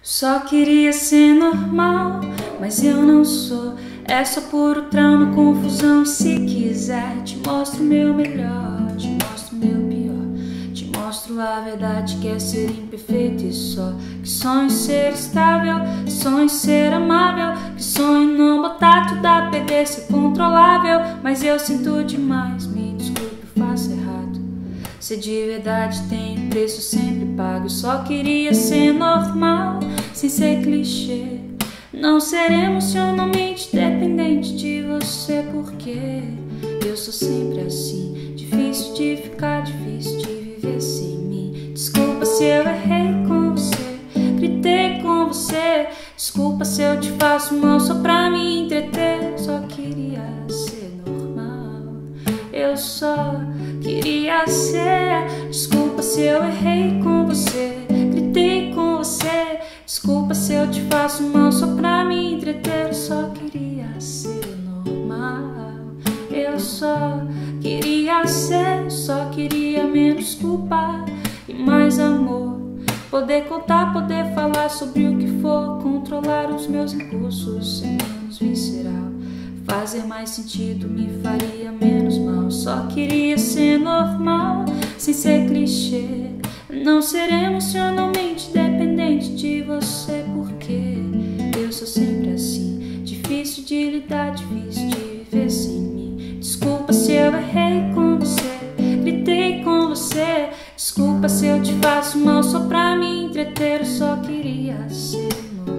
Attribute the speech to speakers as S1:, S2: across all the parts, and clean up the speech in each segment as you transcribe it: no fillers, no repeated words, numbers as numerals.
S1: Só queria ser normal, mas eu não sou. É só puro trauma, confusão. Se quiser, te mostro o meu melhor, te mostro o meu pior, te mostro a verdade que é ser imperfeito e só. Que sonho em ser estável, que sonho em ser amável, que sonho em não botar tudo a perder, ser controlável. Mas eu sinto demais, me desculpe, eu faço errado. Ser de verdade tem preço sempre pago. Eu só queria ser normal, sem ser clichê. Não ser emocionalmente dependente de você, porque eu sou sempre assim. Difícil de ficar, difícil de viver sem mim. Desculpa se eu errei com você, gritei com você. Desculpa se eu te faço mal só pra me entreter. Só queria ser normal, eu só queria ser. Desculpa se eu errei com você, gritei com você. Desculpa se eu te faço mal só pra me entreter. Eu só queria ser normal, eu só queria ser. Só queria menos culpa e mais amor. Poder contar, poder falar sobre o que for. Controlar os meus impulsos, ser menos visceral. Fazer mais sentido me faria menos mal. Só queria ser normal, sem ser clichê. Não ser emocionalmente dependente de você, porque eu sou sempre assim. Difícil de lidar, difícil de viver sem mim. Desculpa se eu errei com você, gritei com você. Desculpa se eu te faço mal só pra me entreter. Eu só queria ser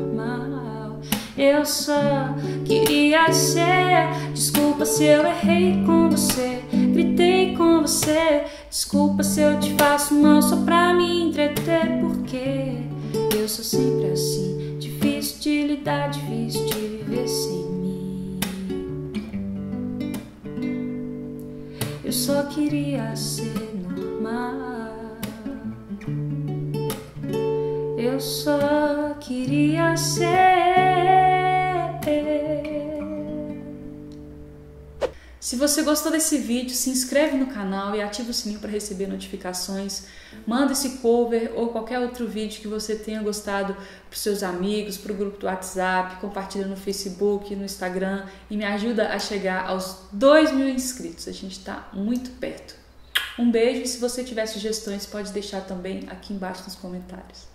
S1: normal, eu só queria ser. Desculpa se eu errei com você, gritei com você. Desculpa se eu te faço mal só pra me entreter, porque eu sou sempre assim. Difícil de lidar, difícil de viver sem mim. Eu só queria ser normal, eu só queria ser. Se você gostou desse vídeo, se inscreve no canal e ativa o sininho para receber notificações. Manda esse cover ou qualquer outro vídeo que você tenha gostado para os seus amigos, para o grupo do WhatsApp, compartilha no Facebook, no Instagram e me ajuda a chegar aos 2.000 inscritos. A gente está muito perto. Um beijo e se você tiver sugestões, pode deixar também aqui embaixo nos comentários.